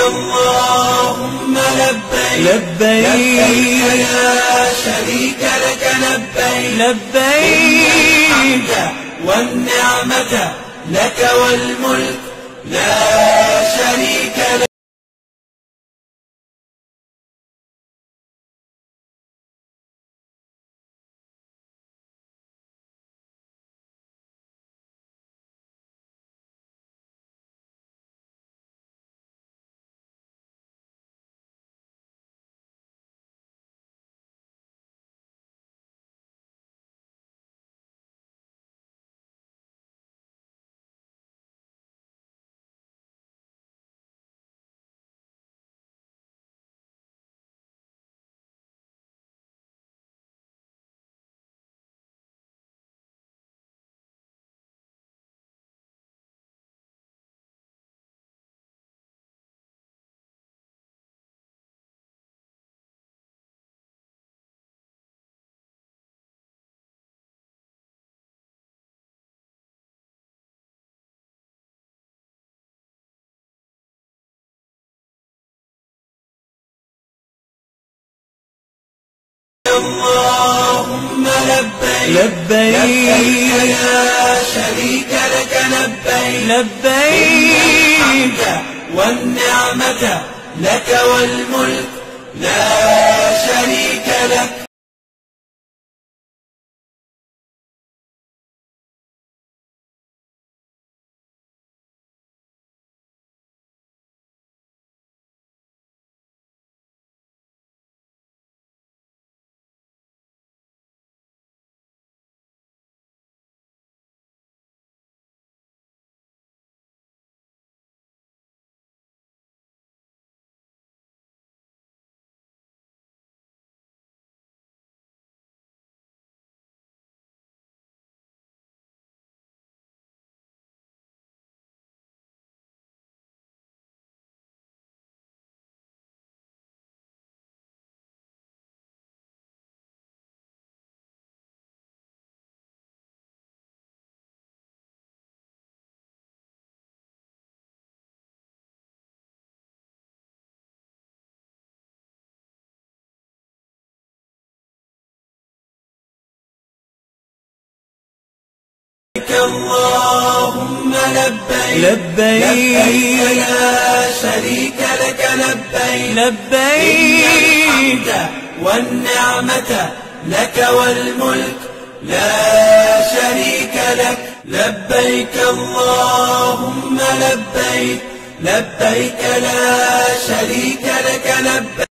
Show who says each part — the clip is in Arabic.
Speaker 1: اللهم لبيك
Speaker 2: لبيك
Speaker 1: لا شريك لك لبيك
Speaker 2: لبيك
Speaker 1: والنعمة لك والملك لا شريك لك. اللهم لبيك
Speaker 2: لبيك
Speaker 1: لا شريك لك لبيك
Speaker 2: لبيك
Speaker 1: والنعمة لك والملك لا شريك لك. اللهم لبيك
Speaker 2: لبيك
Speaker 1: لا شريك لك لبيك
Speaker 2: لبيك
Speaker 1: والنعمة لك والملك لا شريك لك. لبيك اللهم لبيك لا شريك لك لبيك